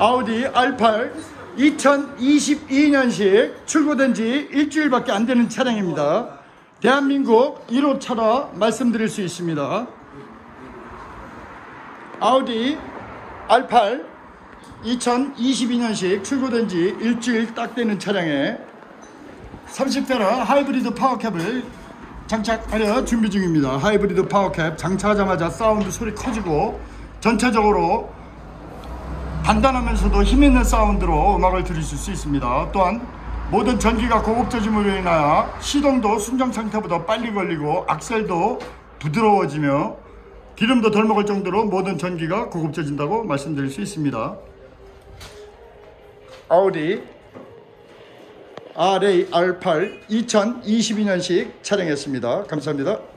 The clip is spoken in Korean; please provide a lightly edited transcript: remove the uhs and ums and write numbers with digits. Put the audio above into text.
아우디 R8 2022년식 출고된 지 일주일밖에 안 되는 차량입니다. 대한민국 1호 차라 말씀드릴 수 있습니다. 아우디 R8 2022년식 출고된 지 일주일 딱 되는 차량에 30페라 하이브리드 파워캡을 장착하려 준비 중입니다. 하이브리드 파워캡 장착하자마자 사운드 소리 커지고 전체적으로 단단하면서도 힘있는 사운드로 음악을 들으실 수 있습니다. 또한 모든 전기가 고급져짐으로 인하여 시동도 순정 상태보다 빨리 걸리고 악셀도 부드러워지며 기름도 덜 먹을 정도로 모든 전기가 고급져진다고 말씀드릴 수 있습니다. 아우디 RAR8 2022년식 차량이었습니다. 감사합니다.